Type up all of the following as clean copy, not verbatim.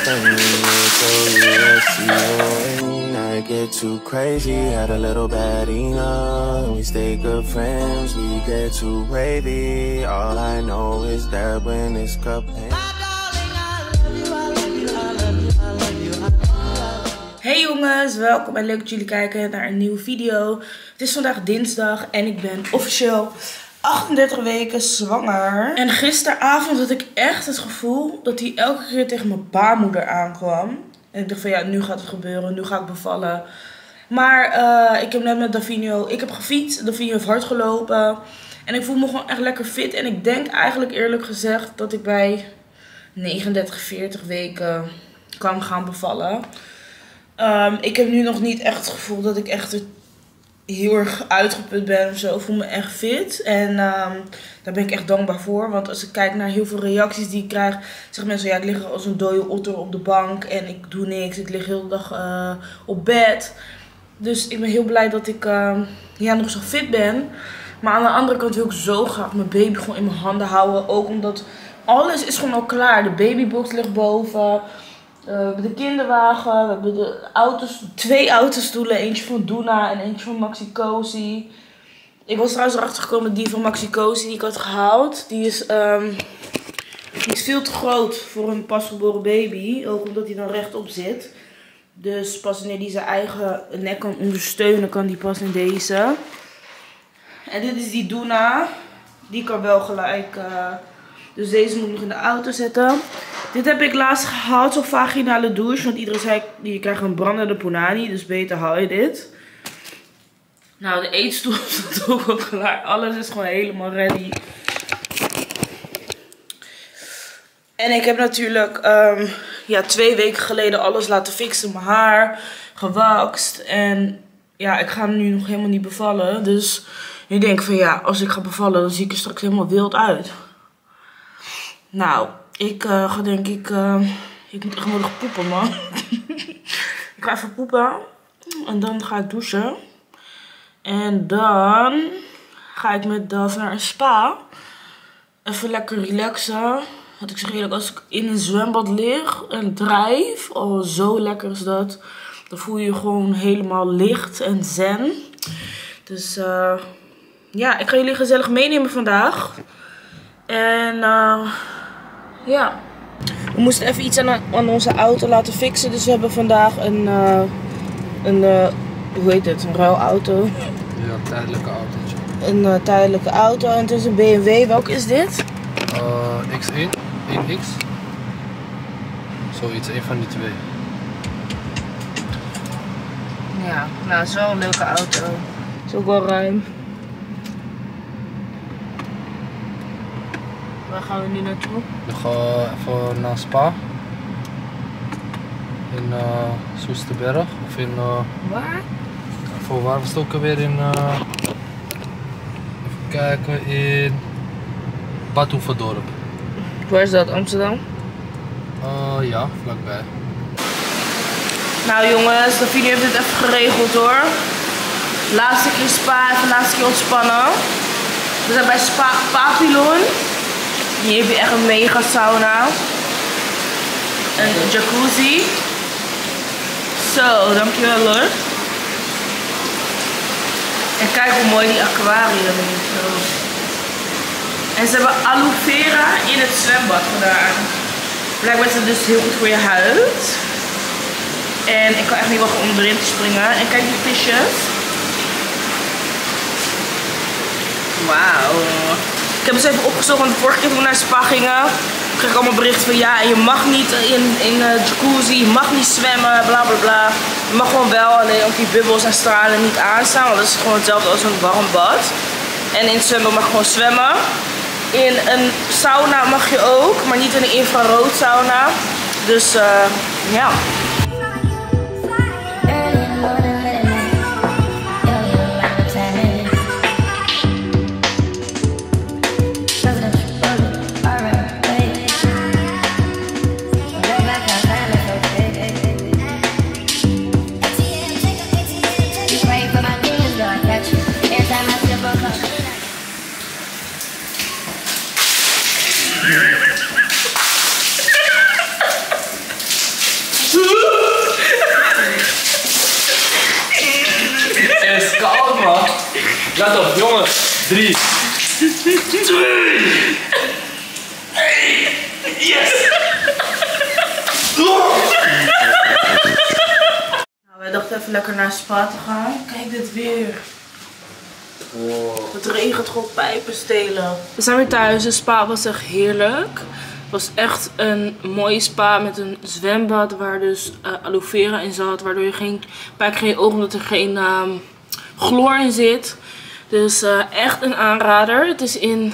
I get too crazy, had a little bad enough. We stay good friends, we get too wavy. All I know is that when it's cup. Hey jongens, welkom en leuk dat jullie kijken naar een nieuwe video. Het is vandaag dinsdag en ik ben officieel 38 weken zwanger. En gisteravond had ik echt het gevoel dat hij elke keer tegen mijn baarmoeder aankwam. En ik dacht van ja, nu gaat het gebeuren, nu ga ik bevallen. Maar ik heb net met Davinio, ik heb gefietst, Davinio heeft hard gelopen. En ik voel me gewoon echt lekker fit. En ik denk eigenlijk eerlijk gezegd dat ik bij 39, 40 weken kan gaan bevallen. Ik heb nu nog niet echt het gevoel dat ik echt heel erg uitgeput ben of zo. Ik voel me echt fit. En daar ben ik echt dankbaar voor. Want als ik kijk naar heel veel reacties die ik krijg, zeggen mensen, ja, ik lig als een dode otter op de bank en ik doe niks. Ik lig heel de dag op bed. Dus ik ben heel blij dat ik nog zo fit ben. Maar aan de andere kant wil ik zo graag mijn baby gewoon in mijn handen houden. Ook omdat alles is gewoon al klaar. De babybox ligt boven. We hebben de kinderwagen, we hebben de auto's, 2 autostoelen, eentje van Doona en eentje van Maxi Cozy. Ik was trouwens erachter gekomen dat die van Maxi Cozy die ik had gehaald, die is veel te groot voor een pasgeboren baby, ook omdat hij dan rechtop zit. Dus pas wanneer hij zijn eigen nek kan ondersteunen, kan die pas in deze. En dit is die Doona, die kan wel gelijk, dus deze moet ik nog in de auto zetten. Dit heb ik laatst gehaald, zo'n vaginale douche. Want iedereen zei, je krijgt een brandende punani, dus beter haal je dit. Nou, de eetstoel staat ook al klaar. Alles is gewoon helemaal ready. En ik heb natuurlijk 2 weken geleden alles laten fixen. Mijn haar, gewaxt. En ja, ik ga nu nog helemaal niet bevallen. Dus ik denk van ja, als ik ga bevallen, dan zie ik er straks helemaal wild uit. Nou, ik ga denk ik moet echt nodig poepen, man. Ik ga even poepen. En dan ga ik douchen. En dan ga ik met Dav naar een spa. Even lekker relaxen. Want ik zeg eerlijk, als ik in een zwembad lig en drijf, oh zo lekker is dat. Dan voel je je gewoon helemaal licht en zen. Dus ja, ik ga jullie gezellig meenemen vandaag. En ja, we moesten even iets aan onze auto laten fixen. Dus we hebben vandaag een hoe heet het, een ruilauto. Ja, tijdelijke autootje. Een tijdelijke auto en het is een BMW. Welke is dit? X1, 1X. Zoiets, een van die 2. Ja, nou het is wel een leuke auto. Het is ook wel ruim. Waar gaan we nu naartoe? We gaan even naar Spa. In Soesterberg. Of in... Waar? Voor waar was het ook alweer in... even kijken, in... Bad Hoeverdorp. Waar is dat? Amsterdam? Ja, vlakbij. Nou jongens, de video heeft dit even geregeld hoor. Laatste keer Spa, even laatste keer ontspannen. We zijn bij Spa Papillon. Hier heb je echt een mega sauna. Een jacuzzi. Zo, dankjewel hoor. En kijk hoe mooi die aquarium is. Zo. En ze hebben aloe vera in het zwembad gedaan. Blijkbaar is het dus heel goed voor je huid. En ik kan echt niet wachten om erin te springen. En kijk die visjes. Wauw. Ik heb dus even opgezocht, want de vorige keer toen we naar Spa gingen, kreeg ik allemaal berichten van ja, je mag niet in jacuzzi, je mag niet zwemmen, bla bla bla. Je mag gewoon wel, alleen ook die bubbels en stralen niet aanstaan, want dat is gewoon hetzelfde als een warm bad. En in het zwembad mag je gewoon zwemmen. In een sauna mag je ook, maar niet in een infrarood sauna. Dus ja. 3, 2, 1. Yes! Nou, wij dachten even lekker naar Spa te gaan. Kijk dit weer. Wow. Het regent gewoon pijpen stelen. We zijn weer thuis. De spa was echt heerlijk. Het was echt een mooie spa met een zwembad waar dus aloe vera in zat. Waardoor je geen pijn krijgt in je ogen omdat er geen chloor in zit. Dus echt een aanrader. Het is in...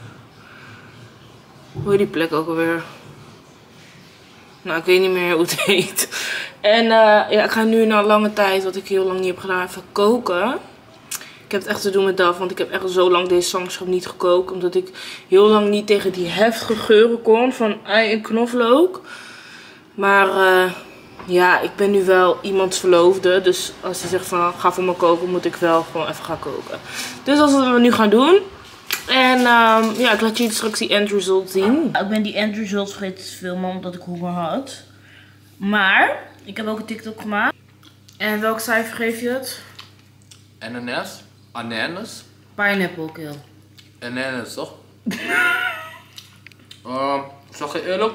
Hoe heet die plek ook alweer? Nou, ik weet niet meer hoe het heet. En ja, ik ga nu na lange tijd, wat ik heel lang niet heb gedaan, even koken. Ik heb het echt te doen met Daf, want ik heb echt zo lang deze zwangerschap niet gekookt. Omdat ik heel lang niet tegen die heftige geuren kon van ei en knoflook. Maar ja, ik ben nu wel iemands verloofde. Dus als hij zegt van ga voor me koken, moet ik wel gewoon even gaan koken. Dus dat is wat we nu gaan doen. En ja, ik laat jullie straks die end result zien. Ik ben die end result vergeten te filmen omdat ik honger had. Maar ik heb ook een TikTok gemaakt. En welk cijfer geef je het? Ananas? Ananas? Pineapple kill. Ananas, toch? Zeg je eerlijk?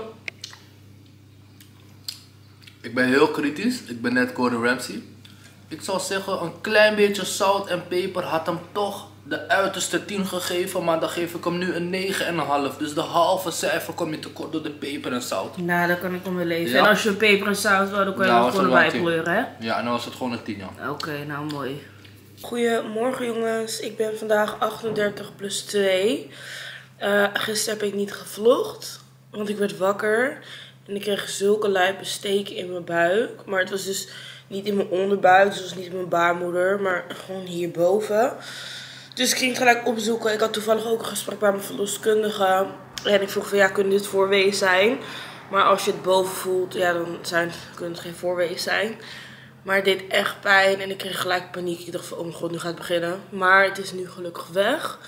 Ik ben heel kritisch. Ik ben net Gordon Ramsay. Ik zou zeggen, een klein beetje zout en peper had hem toch de uiterste 10 gegeven. Maar dan geef ik hem nu een 9,5. Dus de halve cijfer kom je tekort door de peper en zout. Nou, daar kan ik om weer leven. Ja. En als je peper en zout wil, dan kan je Nou, er gewoon was het erbij wel een pleuren, hè? Ja, en dan was het gewoon een 10, ja. Oké, nou mooi. Goedemorgen jongens. Ik ben vandaag 38 plus 2. Gisteren heb ik niet gevlogd. Want ik werd wakker. En ik kreeg zulke lijpe steken in mijn buik. Maar het was dus niet in mijn onderbuik. Dus het was niet in mijn baarmoeder. Maar gewoon hierboven. Dus ik ging het gelijk opzoeken. Ik had toevallig ook een gesprek bij mijn verloskundige. En ik vroeg van ja, kunnen dit voorweeën zijn? Maar als je het boven voelt, ja, dan kunnen het geen voorweeën zijn. Maar het deed echt pijn en ik kreeg gelijk paniek. Ik dacht van, oh mijn god, nu gaat het beginnen. Maar het is nu gelukkig weg.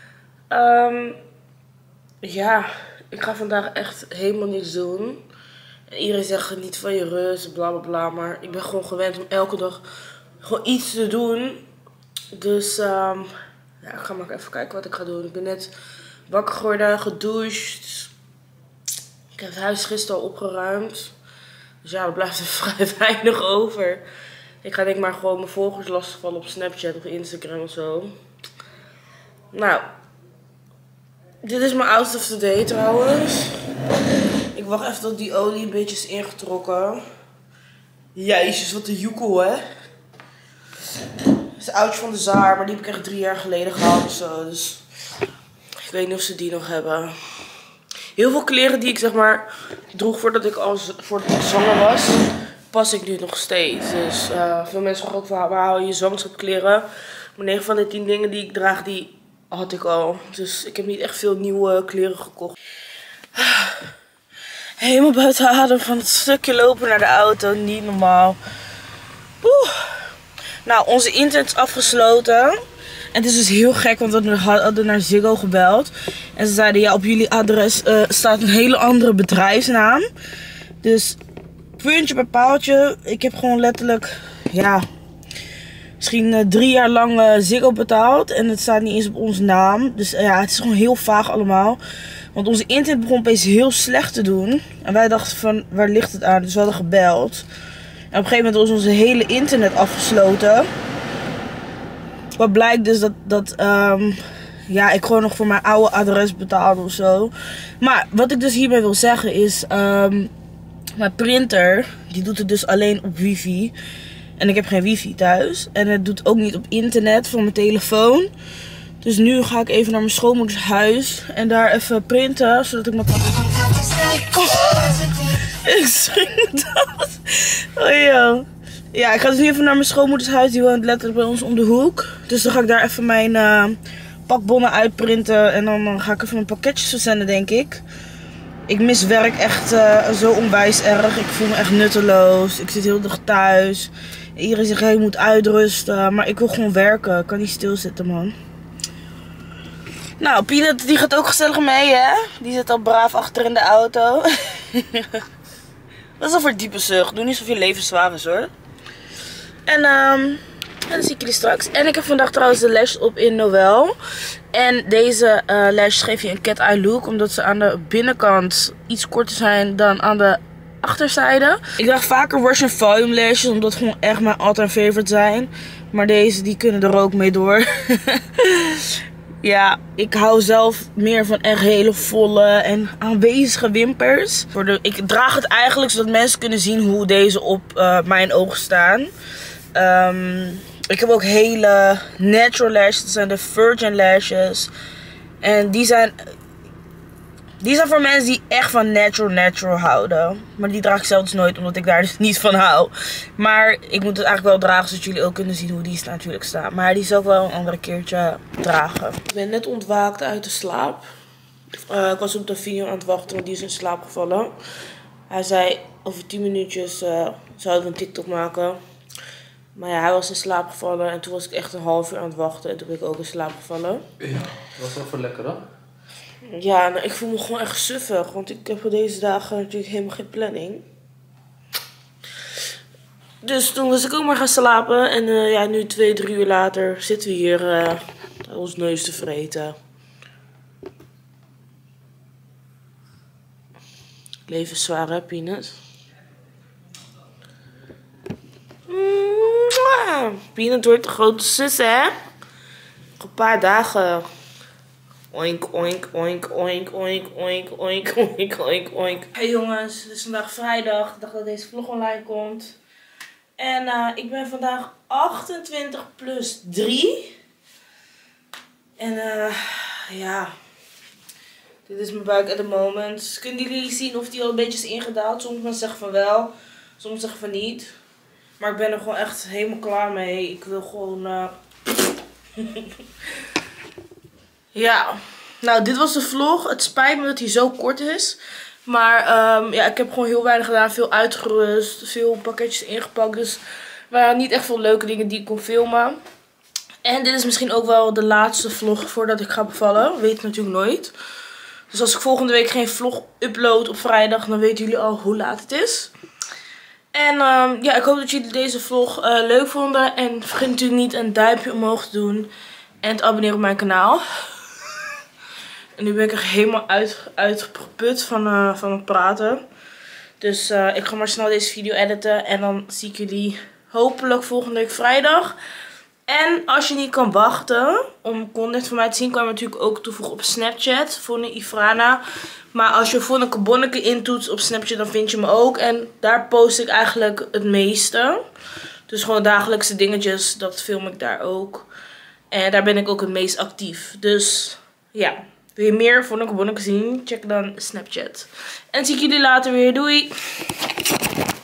Ja, ik ga vandaag echt helemaal niets doen. En iedereen zegt geniet van je rust, bla bla bla. Maar ik ben gewoon gewend om elke dag gewoon iets te doen. Dus ja, ik ga maar even kijken wat ik ga doen. Ik ben net wakker geworden, gedoucht. Ik heb het huis gisteren al opgeruimd. Dus ja, er blijft er vrij weinig over. Ik ga denk maar gewoon mijn volgers lastigvallen op Snapchat of Instagram of zo. Nou, dit is mijn outfit of the day trouwens. Ik wacht even tot die olie een beetje is ingetrokken. Jezus, wat een joekel, hè. Het is een oudje van de Zaar, maar die heb ik echt 3 jaar geleden gehad of zo. Dus ik weet niet of ze die nog hebben. Heel veel kleren die ik zeg maar droeg voordat ik zwanger was, pas ik nu nog steeds. Dus veel mensen vragen ook van waar hou je je zwangerschapskleren? Maar 9 van de 10 dingen die ik draag, die had ik al. Dus ik heb niet echt veel nieuwe kleren gekocht. Helemaal buiten adem van het stukje lopen naar de auto. Niet normaal. Oeh. Nou, onze internet is afgesloten. En het is dus heel gek, want we hadden naar Ziggo gebeld. En ze zeiden, ja, op jullie adres staat een hele andere bedrijfsnaam. Dus puntje bij paaltje. Ik heb gewoon letterlijk, ja, misschien 3 jaar lang Ziggo betaald. En het staat niet eens op onze naam. Dus ja, het is gewoon heel vaag allemaal. Want onze internet begon opeens heel slecht te doen. En wij dachten van, waar ligt het aan? Dus we hadden gebeld. En op een gegeven moment was onze hele internet afgesloten. Wat blijkt dus dat ja, ik gewoon nog voor mijn oude adres betaalde of zo. Maar wat ik dus hiermee wil zeggen is, mijn printer, die doet het dus alleen op wifi. En ik heb geen wifi thuis. En het doet ook niet op internet van mijn telefoon. Dus nu ga ik even naar mijn schoonmoeders huis en daar even printen, zodat ik mijn ik schrik dat. Oh joh. Ja, ik ga dus nu even naar mijn schoonmoeders huis. Die woont letterlijk bij ons om de hoek. Dus dan ga ik daar even mijn pakbonnen uitprinten. En dan ga ik even mijn pakketjes verzenden, denk ik. Ik mis werk echt zo onwijs erg. Ik voel me echt nutteloos. Ik zit heel de dag thuis. Iedereen zegt, hey, je moet uitrusten. Maar ik wil gewoon werken. Ik kan niet stilzitten, man. Nou, Peanut, die gaat ook gezellig mee, hè? Die zit al braaf achter in de auto. Wat is dat voor diepe zucht? Doe niet alsof je leven zwaar is, hoor. En En dan zie ik jullie straks. En ik heb vandaag trouwens de lash op in Noël. En deze lash geef je een cat eye look. Omdat ze aan de binnenkant iets korter zijn dan aan de achterzijde. Ik draag vaker wash and volume lashes. Omdat het gewoon echt mijn all-time favorite zijn. Maar deze die kunnen er ook mee door. Ja, ik hou zelf meer van echt hele volle en aanwezige wimpers. Ik draag het eigenlijk zodat mensen kunnen zien hoe deze op mijn ogen staan. Ik heb ook hele natural lashes. Dat zijn de Virgin lashes. En die zijn voor mensen die echt van natural houden. Maar die draag ik zelfs nooit, omdat ik daar dus niet van hou. Maar ik moet het eigenlijk wel dragen, zodat jullie ook kunnen zien hoe die natuurlijk staan. Maar die zal ik wel een andere keertje dragen. Ik ben net ontwaakt uit de slaap. Ik was op de video aan het wachten, want die is in slaap gevallen. Hij zei, over 10 minuutjes zouden we een TikTok maken. Maar ja, hij was in slaap gevallen en toen was ik echt een half uur aan het wachten. En toen ben ik ook in slaap gevallen. Ja, dat was wel voor lekker, hè? Ja, nou, ik voel me gewoon echt suffig. Want ik heb voor deze dagen natuurlijk helemaal geen planning. Dus toen was ik ook maar gaan slapen. En ja, nu 2-3 uur later zitten we hier ons neus te vreten. Leven is zwaar, hè, Peanut? Peanut wordt de grote zus, hè? Nog een paar dagen. Oink, oink, oink, oink, oink, oink, oink, oink, oink, oink. Hey jongens, het is vandaag vrijdag. De dag dat deze vlog online komt. En ik ben vandaag 28 plus 3. En ja, dit is mijn buik at the moment. Kunnen jullie zien of die al een beetje is ingedaald? Sommige mensen zeggen van wel, sommige zeggen van niet. Maar ik ben er gewoon echt helemaal klaar mee. Ik wil gewoon... Ja, nou dit was de vlog. Het spijt me dat hij zo kort is. Maar ja, ik heb gewoon heel weinig gedaan. Veel uitgerust, veel pakketjes ingepakt. Dus er waren niet echt veel leuke dingen die ik kon filmen. En dit is misschien ook wel de laatste vlog voordat ik ga bevallen. Weet het natuurlijk nooit. Dus als ik volgende week geen vlog upload op vrijdag, dan weten jullie al hoe laat het is. En ja, ik hoop dat jullie deze vlog leuk vonden. En vergeet natuurlijk niet een duimpje omhoog te doen. En te abonneren op mijn kanaal. En nu ben ik echt helemaal uitgeput van het praten. Dus ik ga maar snel deze video editen. En dan zie ik jullie hopelijk volgende week vrijdag. En als je niet kan wachten om content van mij te zien, kan je natuurlijk ook toevoegen op Snapchat. Vonne Ifrana. Maar als je Vonneke Bonneke intoetst op Snapchat, dan vind je me ook. En daar post ik eigenlijk het meeste. Dus gewoon dagelijkse dingetjes, dat film ik daar ook. En daar ben ik ook het meest actief. Dus ja, wil je meer Vonneke Bonneke zien? Check dan Snapchat. En zie ik jullie later weer. Doei!